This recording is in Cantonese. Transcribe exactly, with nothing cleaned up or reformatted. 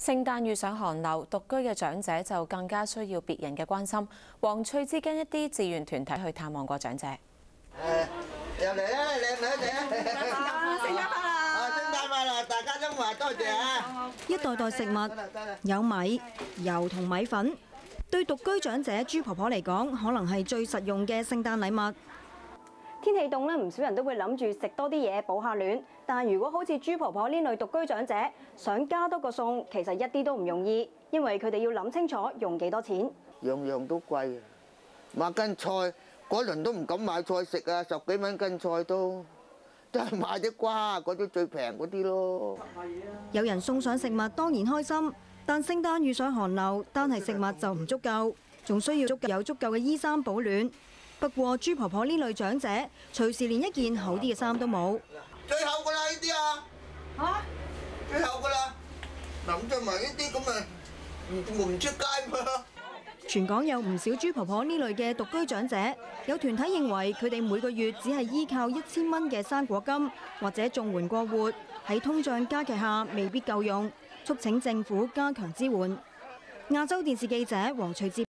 聖誕遇上寒流，獨居嘅長者就更加需要別人嘅關心。黃翠芝跟一啲志願團體去探望過長者。誒， 入嚟啦，靚女哋啊！聖誕快樂！啊，聖誕快樂！大家都話多謝啊！ 一袋袋食物，有米、油同米粉，對獨居長者朱婆婆嚟講，可能係最實用嘅聖誕禮物。 天氣凍咧，唔少人都會諗住食多啲嘢保下暖。但如果好似朱婆婆呢類獨居長者，想加多個餸，其實一啲都唔容易，因為佢哋要諗清楚用幾多錢。 樣樣都貴啊！買斤菜嗰輪都唔敢買菜食啊，十幾蚊斤菜都，都係買啲瓜嗰啲最平嗰啲咯。 有人送上食物當然開心，但聖誕遇上寒流，單係食物就唔足夠，仲需要足有足夠嘅衣衫保暖。不過朱婆婆呢類長者，隨時連一件好啲嘅衫都冇。 最後噶啦呢啲啊！嚇！最後噶啦，諗住埋呢啲咁啊，唔唔出街嘛。 全港有唔少朱婆婆呢類嘅獨居長者，有團體認為佢哋每個月只係依靠一千蚊嘅生果金或者綜援過活，喺通脹加劇下未必夠用，促請政府加強支援。亞洲電視記者黃翠芝。